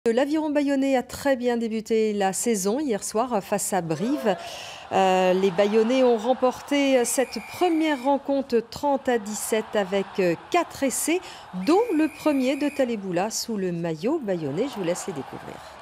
L'Aviron Bayonnais a très bien débuté la saison hier soir face à Brive. Les Bayonnais ont remporté cette première rencontre 30-17 avec 4 essais, dont le premier de Taleboula sous le maillot bayonnais. Je vous laisse les découvrir.